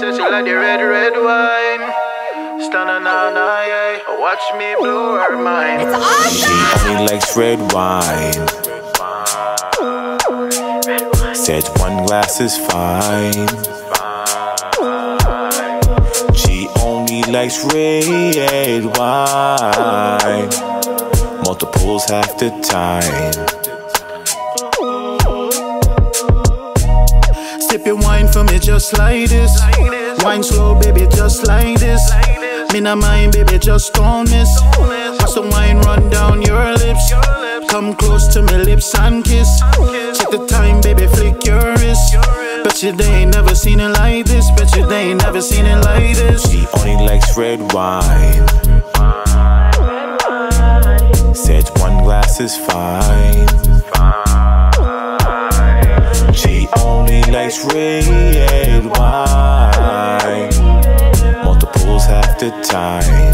says she like the red, red wine. Stunning on her, yeah. Watch me blow her mind. It's awesome. She only likes red wine. Said one glass is fine. She only likes red wine. Multiples half the time. Sip your wine for me just like this. Wine slow, baby, just like this. Me not mind, baby, just don't miss. Watch the wine run down your lips. Come close to me lips and kiss. Take the time, baby, flick your wrist. Bet you they ain't never seen it like this. Bet you they ain't never seen it like this. She only likes red wine. Said one glass is fine. She only likes red wine. Multiples half the time.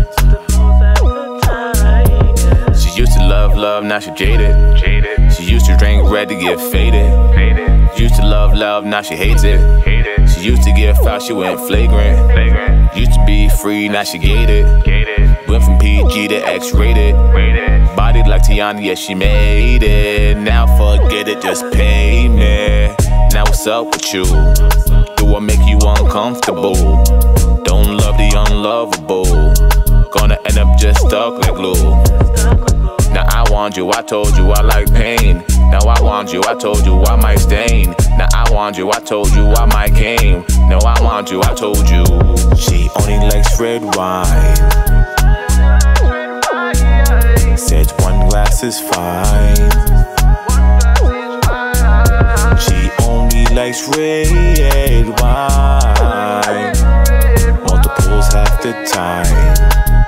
She used to love, now she jaded. She used to drink red to get faded. Used to love, now she hates it. She used to get foul, she went flagrant. Used to be free, now she gated. Went from PG to X-rated. Body like Tiana, yeah, she made it. Now forget it, just pay me. Now what's up with you? Do I make you uncomfortable? Don't love the unlovable. Gonna end up just stuck like glue. Now I want you, I told you I like pain. Now I want you, I told you I might stain. Now I want you, I told you I might came. Now I want you, I told you. She only likes red wine. Said one glass is fine. She only likes red wine. Multiples half the time.